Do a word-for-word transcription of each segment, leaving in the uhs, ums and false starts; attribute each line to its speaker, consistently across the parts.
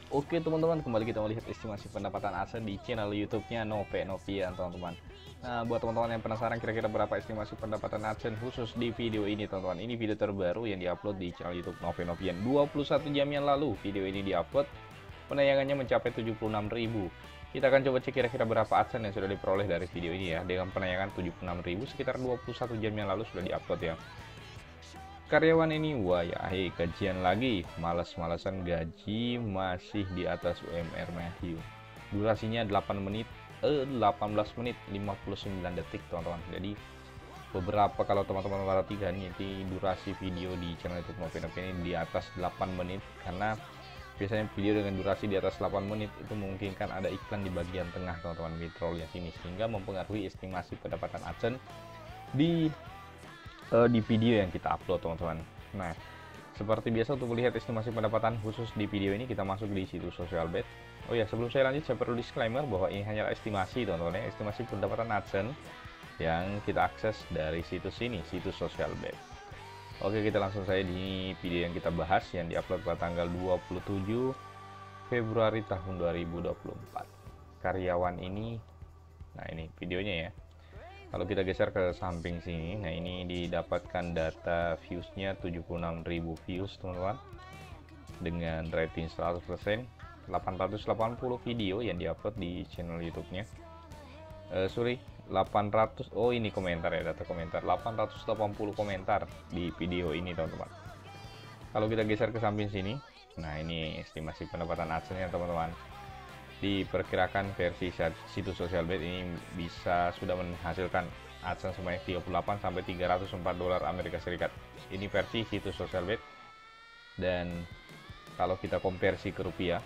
Speaker 1: Oke teman-teman, kembali kita melihat estimasi pendapatan AdSense di channel YouTube-nya Nove Novian teman-teman. Nah, buat teman-teman yang penasaran kira-kira berapa estimasi pendapatan AdSense khusus di video ini teman-teman. Ini video terbaru yang diupload di channel YouTube Nove Novian dua puluh satu jam yang lalu. Video ini diupload, penayangannya mencapai tujuh puluh enam ribu. Kita akan coba cek kira-kira berapa AdSense yang sudah diperoleh dari video ini ya. Dengan penayangan tujuh puluh enam ribu, sekitar dua puluh satu jam yang lalu sudah diupload ya. Karyawan ini, wah ya, hei, gajian lagi, males-malesan gaji masih di atas U M R Matthew. Durasinya delapan menit, eh delapan belas menit lima puluh sembilan detik teman-teman. Jadi beberapa kalau teman-teman perhatikan ini durasi video di channel YouTube Nove Novian ini di atas delapan menit, karena biasanya video dengan durasi di atas delapan menit itu memungkinkan ada iklan di bagian tengah teman-teman, midroll yang sini, sehingga mempengaruhi estimasi pendapatan AdSense di uh, di video yang kita upload teman-teman. Nah, seperti biasa untuk melihat estimasi pendapatan khusus di video ini kita masuk di situs Socialbet. Oh ya, sebelum saya lanjut saya perlu disclaimer bahwa ini hanya estimasi teman-teman ya, estimasi pendapatan AdSense yang kita akses dari situs ini, situs Socialbet. Oke, kita langsung saja di video yang kita bahas yang diupload pada tanggal dua puluh tujuh Februari tahun dua ribu dua puluh empat. Karyawan ini, nah ini videonya ya. Kalau kita geser ke samping sini, nah ini didapatkan data viewsnya tujuh puluh enam ribu views teman-teman, dengan rating seratus persen, delapan ratus delapan puluh video yang diupload di channel YouTube-nya. Uh, sorry, delapan ratus, oh ini komentar ya, data komentar, delapan ratus delapan puluh komentar di video ini teman-teman. Kalau kita geser ke samping sini, nah ini estimasi pendapatan AdSense ya teman-teman. Diperkirakan versi situs Socialbet ini bisa sudah menghasilkan AdSense sebanyak tiga puluh delapan sampai tiga ratus empat dolar Amerika Serikat. Ini versi situs Socialbet. Dan kalau kita konversi ke rupiah,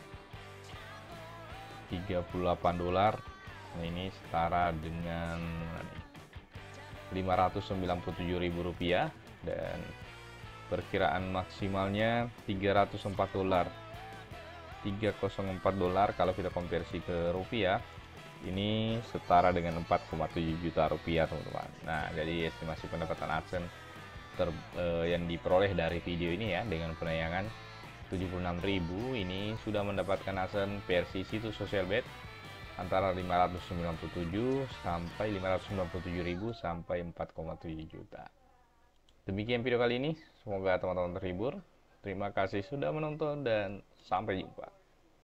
Speaker 1: tiga puluh delapan dolar, nah ini setara dengan lima ratus sembilan puluh tujuh ribu rupiah, dan perkiraan maksimalnya tiga ratus empat dolar. tiga ratus empat dolar kalau kita konversi ke rupiah, ini setara dengan empat koma tujuh juta rupiah teman-teman. Nah, jadi estimasi pendapatan AdSense ter, eh, yang diperoleh dari video ini ya, dengan penayangan tujuh puluh enam ribu, ini sudah mendapatkan AdSense versi situs Socialbet antara lima ratus sembilan puluh tujuh sampai lima ratus sembilan puluh tujuh ribu sampai empat koma tujuh juta. Demikian video kali ini, semoga teman-teman terhibur. Terima kasih sudah menonton dan sampai jumpa.